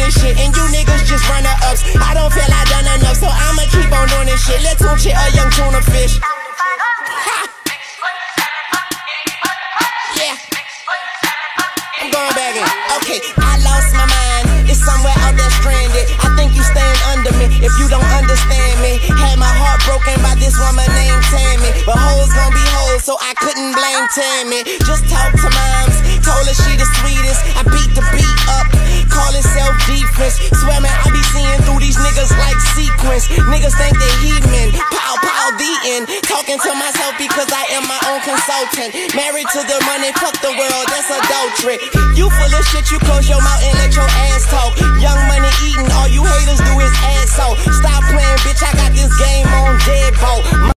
this shit, and you niggas just runner-ups. I don't feel I done enough, so I'ma keep on doing this shit. Let's Tunechi a young tuna fish. Yeah, I'm going back in. Okay, I lost my mind. It's somewhere out there stranded. I think you staying under me if you don't understand me. Had my heart broken by this woman named Tammy, but hoes gon' be hoes, so I couldn't blame Tammy. Just talk to moms, told her she the sweetest. I beat the beat up, call it self-defense. Swear man, I be seeing through these niggas like sequence. Niggas think they heathen, pow pow the end. Talking to myself because I am my own consultant. Married to the money, fuck the world, that's adultery. You full of shit, you close your mouth and let your ass talk. Young money eating, all you haters do is ass off. Stop playing, bitch, I got this game on deadbolt.